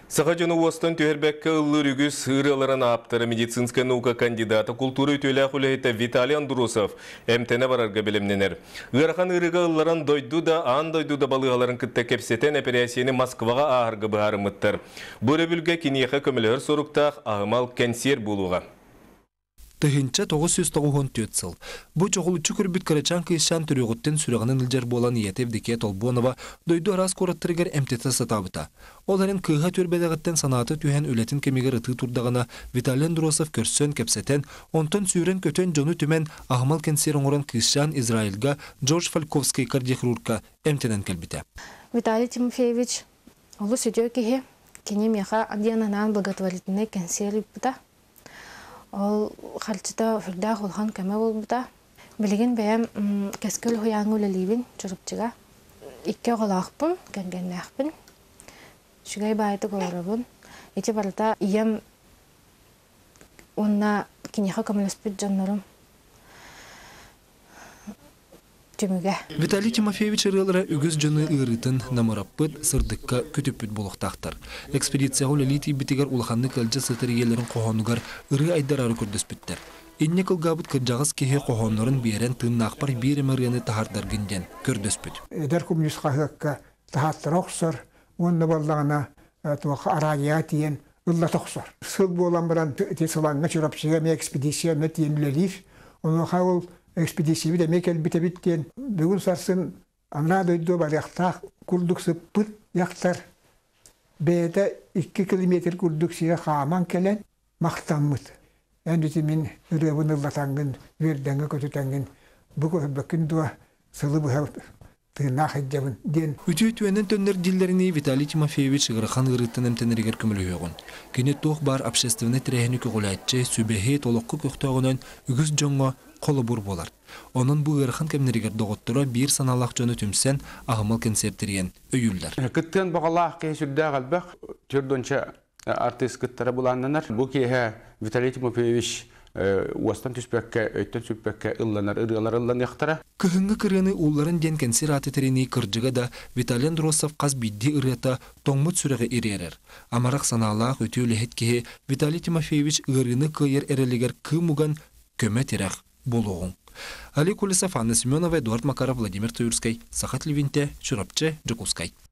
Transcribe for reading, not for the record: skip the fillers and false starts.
Сахаджаны Уостан түйербәкке ұллы үгіз сырыларын аптары медицинская наука кандидаты культура ütөлі құлайты Виталий Андрусов әмтені барарға білімненер. Ғырхан ұрыға ұлларын дойду да, ан дойду да балығаларын күтті кепсетен операцияны Москваға ағырғы бұғарымыттыр. Бұл өбілге кенеқі көмілер сұрықтақ ағымал кәнсер болуға. Тыгынча 994 сыл. Бу чоғылычы көрбіт Карачан кыйшан түрегіттен сүрегінің ілжер болан Иетевдеке Толбонова дойду арас кораттырыгар әмтеті сатабыта. Оларын кыйға түрбедағыттен санаты түйен өлетін кемегер ыты турдағына Виталий Андрусов көрсөн кепсетен, онтон сүйрен көтен жону түмен ағымал кенсерін орын кыйшан Израильга Джордж Фальковский кардиохирургка әмтенен келбіте. Виталий Тимофеевич, олы сөйдеу кеге, кене меха адиянанан благотворительный кенсер бұта. Ол халчыта фырдах улхан кәмә болбыта. Билеген бәям кәскөл хуяңы үлелейбін жүріпчіға. Икке қолақпын, кәнгеннәқпін. Шүгай байты қоларабын. Ете барыта ием онна кенеха көміліспіт жанларым. Виталий Тимофеевич ырылыра үгіз жыны ырытын намыраппыт сырдыққа күтіппіт болуқтақтар. Экспедиция ғолелити бітігер улханны кәлжі сытыр елерін қоғонығар ыры айдар ары көрдіспіттер. Инне кылгабыт кыржағыз кеге қоғонларын берен тыннақпар бір еміргені тахардар гінден көрдіспіт. Эдер коммунист қағыққа тахаттар оқсыр, онны балдағына арадия тиен ұлла тоқсыр. Сыл болан біран тесыланға чұрапшыға ме экспедиция мет енілелейф, оны қауыл экспедиция биде мекел бите-биттен бүгін сарсын ана дойду баряқтақ күрдіксіп бұт яқтар бәйді 2 километр күрдіксіге қаман келен мақтанмыд. Әндіті мен үребін ұллатаңын, вердіңі көтітәңін бұл көбікін дуа сылы бұғал тыынақ әджабын ден. Үті-үтуенен төннер диллеріне Виталий Тимофеевич ғырхан ғырыттын әмтенерігер көмілі өғын. Кені тоқ бар общественный тірәхіні көғылайтчы сөбәхе толыққы көқтауынан үгіз жоңға қолы бұр болар. Onun bu ırxın kemnerigер доғыттыра bir саналақ жөні түмсен ағымал концертерген өйілдер. Күттен бұғалақ кей сүрді қалбақ, түрдінші артист күттері бұланынар. Бұл кейі Виталий Тимофеевич Уастан түспәкке, өйттен сүппәкке ылланар, ырылар ыллан яқтара. Күхінгі кіріні ұлларын ден концер атетеріне кіржіға да Виталий Андрусов қаз бидді ырыта тоңмыт сүрігі еререр. Амарақ саналақ өте өліхет кеге Виталий Тимофеевич ырыны күйер әрелігер кымуған көмі терақ болуғын. Али Кулисов, Анна Семенова, Эдуард Макаров, Владимир Туюрский, Сахат Левинте, Чурапче, Джакускай.